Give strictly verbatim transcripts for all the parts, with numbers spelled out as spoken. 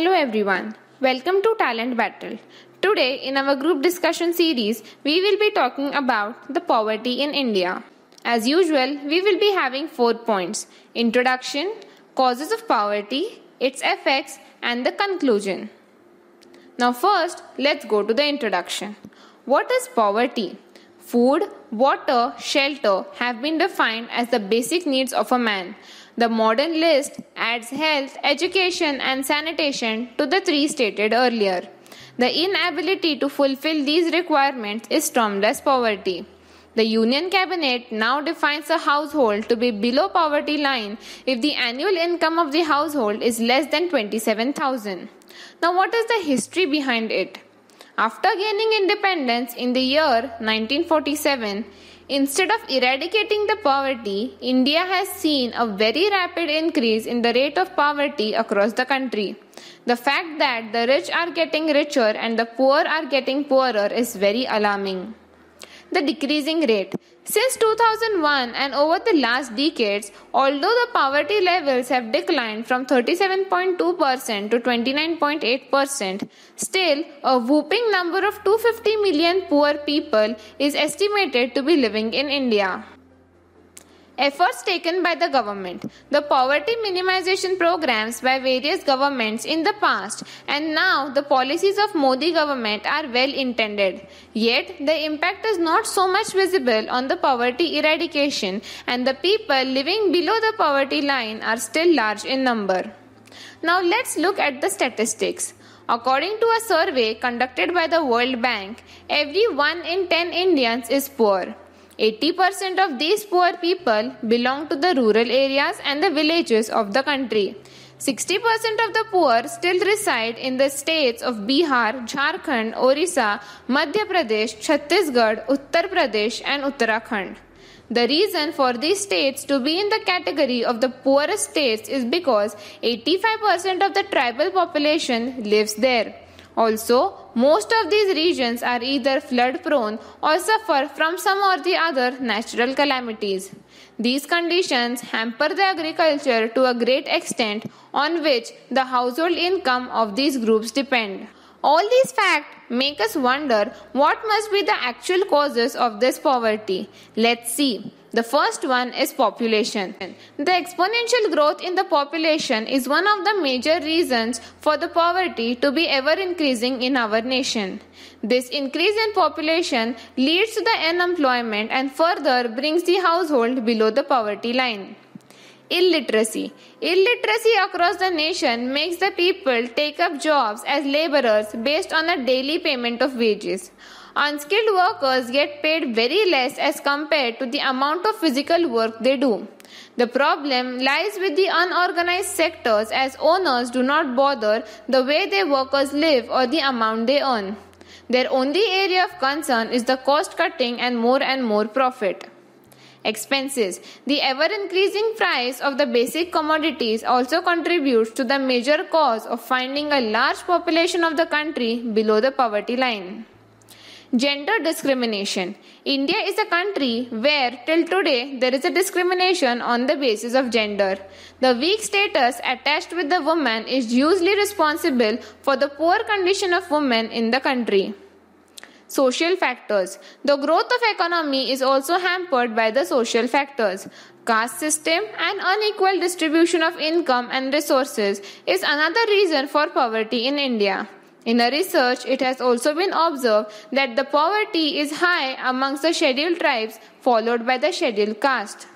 Hello everyone, welcome to Talent Battle. Today in our group discussion series, we will be talking about the poverty in India. As usual, we will be having four points: introduction, causes of poverty, its effects, and the conclusion. Now first, let's go to the introduction. What is poverty? Food, water, shelter have been defined as the basic needs of a man. The modern list adds health, education, and sanitation to the three stated earlier. The inability to fulfill these requirements is termed as poverty. The Union Cabinet now defines a household to be below poverty line if the annual income of the household is less than twenty-seven thousand. Now, what is the history behind it? After gaining independence in the year nineteen forty-seven, instead of eradicating the poverty, India has seen a very rapid increase in the rate of poverty across the country. The fact that the rich are getting richer and the poor are getting poorer is very alarming. The decreasing rate. Since two thousand one and over the last decades, although the poverty levels have declined from thirty-seven point two percent to twenty-nine point eight percent, still a whopping number of two hundred fifty million poor people is estimated to be living in India. Efforts taken by the government. The poverty minimization programs by various governments in the past and now the policies of Modi government are well intended. Yet the impact is not so much visible on the poverty eradication, and the people living below the poverty line are still large in number. Now let's look at the statistics. According to a survey conducted by the World Bank, every one in ten Indians is poor. eighty percent of these poor people belong to the rural areas and the villages of the country. sixty percent of the poor still reside in the states of Bihar, Jharkhand, Orissa, Madhya Pradesh, Chhattisgarh, Uttar Pradesh and Uttarakhand. The reason for these states to be in the category of the poorest states is because eighty-five percent of the tribal population lives there. Also, most of these regions are either flood prone or suffer from some or the other natural calamities. These conditions hamper the agriculture to a great extent on which the household income of these groups depend. All these facts make us wonder what must be the actual causes of this poverty. Let's see. The first one is population. The exponential growth in the population is one of the major reasons for the poverty to be ever increasing in our nation. This increase in population leads to the unemployment and further brings the household below the poverty line. Illiteracy. Illiteracy across the nation makes the people take up jobs as laborers based on a daily payment of wages. Unskilled workers get paid very less as compared to the amount of physical work they do. The problem lies with the unorganized sectors as owners do not bother the way their workers live or the amount they earn. Their only area of concern is the cost cutting and more and more profit. Expenses. The ever-increasing price of the basic commodities also contributes to the major cause of finding a large population of the country below the poverty line. Gender discrimination. India is a country where till today there is a discrimination on the basis of gender. The weak status attached with the woman is usually responsible for the poor condition of women in the country. Social factors. The growth of economy is also hampered by the social factors. Caste system and unequal distribution of income and resources is another reason for poverty in India. In a research, it has also been observed that the poverty is high amongst the scheduled tribes followed by the scheduled caste.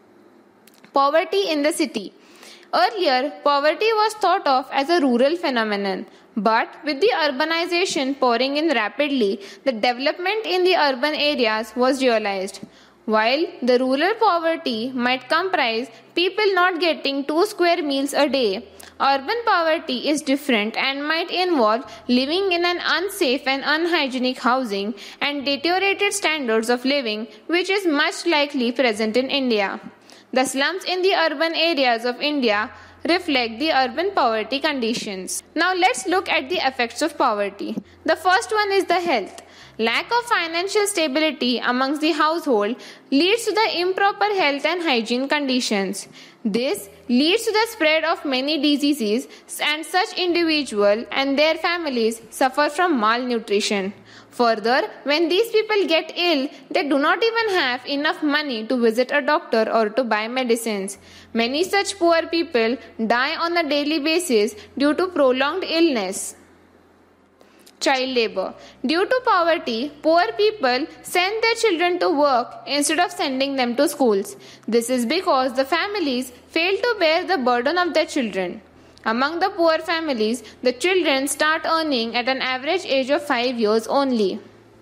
Poverty in the city. Earlier, poverty was thought of as a rural phenomenon. But with the urbanization pouring in rapidly, the development in the urban areas was realized. While the rural poverty might comprise people not getting two square meals a day, urban poverty is different and might involve living in an unsafe and unhygienic housing and deteriorated standards of living, which is much likely present in India. The slums in the urban areas of India reflect the urban poverty conditions. Now let's look at the effects of poverty. The first one is the health. Lack of financial stability amongst the household leads to the improper health and hygiene conditions. This leads to the spread of many diseases, and such individuals and their families suffer from malnutrition. Further, when these people get ill, they do not even have enough money to visit a doctor or to buy medicines. Many such poor people die on a daily basis due to prolonged illness. Child labor. Due to poverty, poor people send their children to work instead of sending them to schools. This is because the families fail to bear the burden of their children. Among the poor families, the children start earning at an average age of five years only.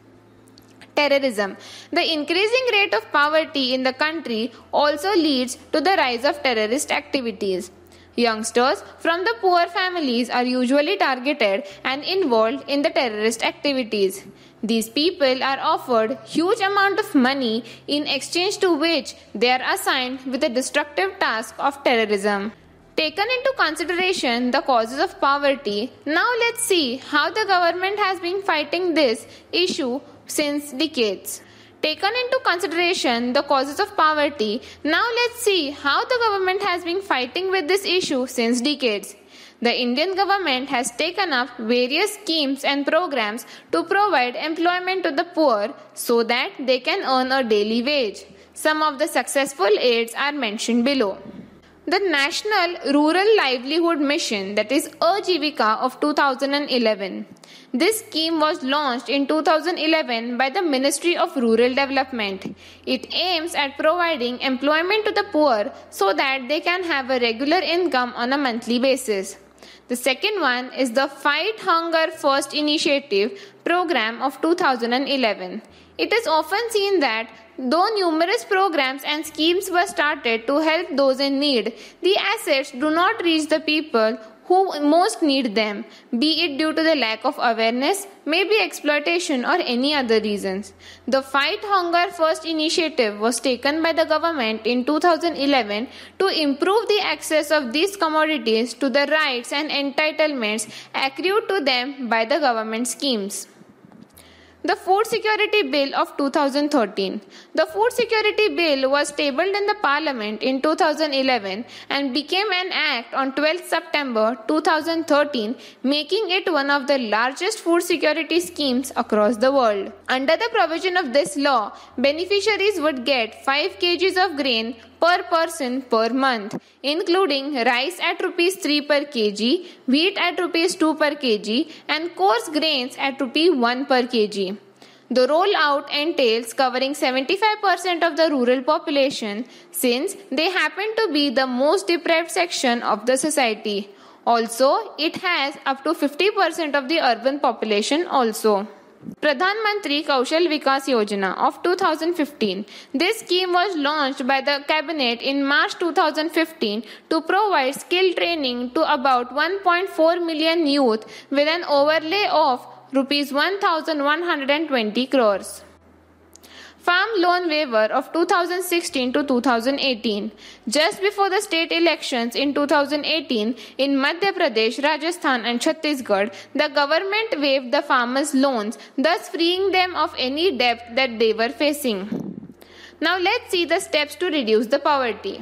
Terrorism. The increasing rate of poverty in the country also leads to the rise of terrorist activities. Youngsters from the poor families are usually targeted and involved in the terrorist activities. These people are offered huge amount of money in exchange to which they are assigned with the destructive task of terrorism. Taken into consideration the causes of poverty, now let's see how the government has been fighting this issue since decades. Taken into consideration the causes of poverty, now let's see how the government has been fighting with this issue since decades. The Indian government has taken up various schemes and programs to provide employment to the poor so that they can earn a daily wage. Some of the successful aids are mentioned below. The National Rural Livelihood Mission, that is Ajivika of two thousand eleven. This scheme was launched in two thousand eleven by the Ministry of Rural Development. It aims at providing employment to the poor so that they can have a regular income on a monthly basis. The second one is the Fight Hunger First Initiative program of two thousand eleven. It is often seen that though numerous programs and schemes were started to help those in need, the assets do not reach the people who most need them, be it due to the lack of awareness, maybe exploitation or any other reasons. The Fight Hunger First initiative was taken by the government in two thousand eleven to improve the access of these commodities to the rights and entitlements accrued to them by the government schemes. The Food Security Bill of two thousand thirteen. The Food Security Bill was tabled in the Parliament in two thousand eleven and became an act on twelfth September two thousand thirteen, making it one of the largest food security schemes across the world. Under the provision of this law, beneficiaries would get five kilograms of grain per person per month, including rice at rupees three per kilogram, wheat at rupees two per kilogram, and coarse grains at rupees one per kilogram. The rollout entails covering seventy-five percent of the rural population, since they happen to be the most deprived section of the society. Also, it has up to fifty percent of the urban population also. Pradhan Mantri Kaushal Vikas Yojana of two thousand fifteen. This scheme was launched by the Cabinet in March two thousand fifteen to provide skill training to about one point four million youth with an overlay of rupees one thousand one hundred twenty crores. Farm Loan Waiver of two thousand sixteen to two thousand eighteen. Just before the state elections in two thousand eighteen, in Madhya Pradesh, Rajasthan and Chhattisgarh, the government waived the farmers' loans, thus freeing them of any debt that they were facing. Now let's see the steps to reduce the poverty.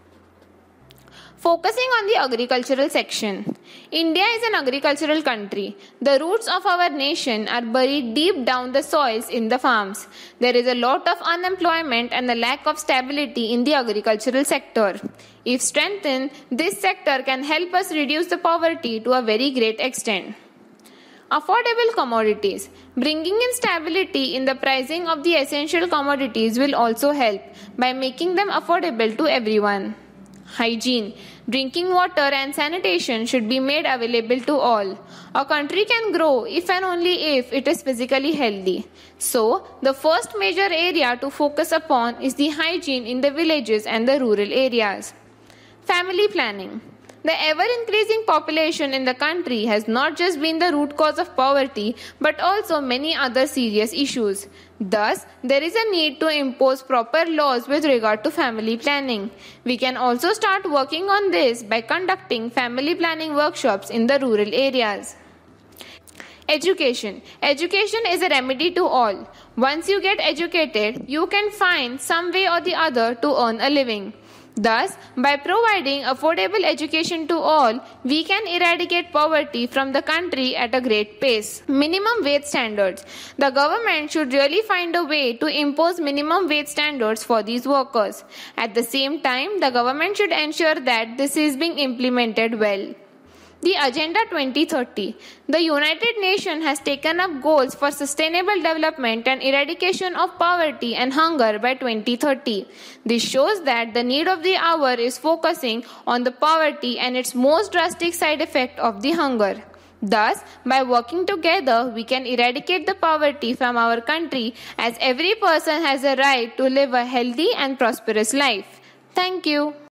Focusing on the agricultural section. India is an agricultural country. The roots of our nation are buried deep down the soils in the farms. There is a lot of unemployment and the lack of stability in the agricultural sector. If strengthened, this sector can help us reduce the poverty to a very great extent. Affordable commodities. Bringing in stability in the pricing of the essential commodities will also help by making them affordable to everyone. Hygiene. Drinking water and sanitation should be made available to all. A country can grow if and only if it is physically healthy. So, the first major area to focus upon is the hygiene in the villages and the rural areas. Family planning. The ever-increasing population in the country has not just been the root cause of poverty, but also many other serious issues. Thus, there is a need to impose proper laws with regard to family planning. We can also start working on this by conducting family planning workshops in the rural areas. Education. Education is a remedy to all. Once you get educated, you can find some way or the other to earn a living. Thus, by providing affordable education to all, we can eradicate poverty from the country at a great pace. Minimum wage standards. The government should really find a way to impose minimum wage standards for these workers. At the same time, the government should ensure that this is being implemented well. The Agenda twenty thirty. The United Nations has taken up goals for sustainable development and eradication of poverty and hunger by twenty thirty. This shows that the need of the hour is focusing on the poverty and its most drastic side effect of the hunger. Thus, by working together, we can eradicate the poverty from our country, as every person has a right to live a healthy and prosperous life. Thank you.